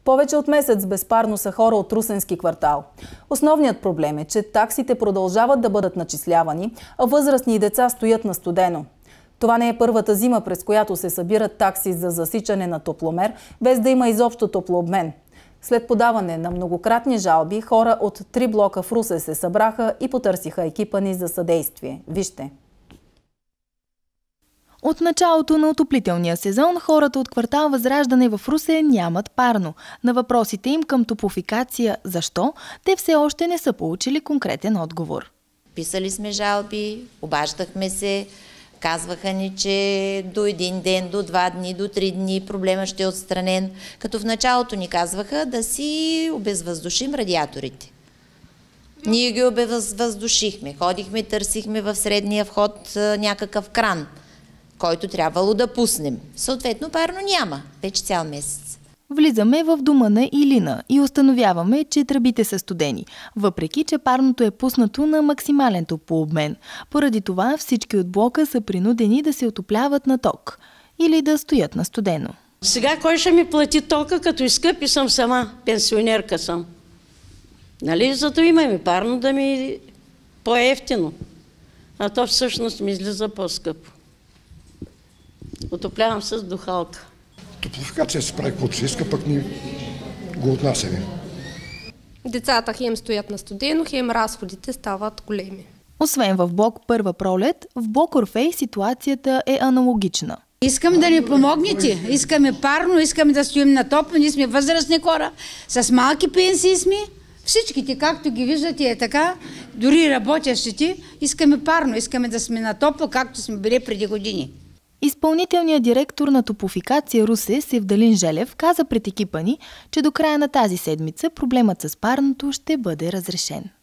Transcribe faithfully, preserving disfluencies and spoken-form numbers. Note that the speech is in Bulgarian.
Повече от месец безпарно са хора от Русенски квартал. Основният проблем е, че таксите продължават да бъдат начислявани, а възрастни и деца стоят на студено. Това не е първата зима, през която се събират такси за засичане на топломер, без да има изобщо топлообмен. След подаване на многократни жалби, хора от три блока в Русе се събраха и потърсиха екипа ни за съдействие. Вижте! От началото на отоплителния сезон хората от квартал Възраждане в Русе нямат парно. На въпросите им към Топлофикация защо, те все още не са получили конкретен отговор. Писали сме жалби, обаждахме се, казваха ни, че до един ден, до два дни, до три дни проблема ще е отстранен. Като в началото ни казваха да си обезвъздушим радиаторите. Ние ги обезвъздушихме, ходихме, търсихме в средния вход някакъв кран, който трябвало да пуснем. Съответно, парно няма. Вече цял месец. Влизаме в дома на Илина и установяваме, че тръбите са студени, въпреки че парното е пуснато на максимален топлообмен. Поради това всички от блока са принудени да се отопляват на ток или да стоят на студено. Сега кой ще ми плати тока, като изкъпи съм сама, пенсионерка съм. Нали, зато имаме парно да ми по-ефтино, а то всъщност ми излиза по-скъпо. Отоплявам с духалка. Топлофикация се прави каквото се иска, пък ни го отнасяме. Децата хем стоят на студено, хем разходите стават големи. Освен в блок Първа пролет, в блок Орфей ситуацията е аналогична. Искам да ни помогнете, искаме парно, искаме да стоим на топло, ние сме възрастни хора, с малки пенсии сме. Всичките, както ги виждате, е така, дори работещите, искаме парно, искаме да сме на топло, както сме били преди години. Изпълнителният директор на Топлофикация Русе, Севдалин Желев, каза пред екипа ни, че до края на тази седмица проблемът с парното ще бъде разрешен.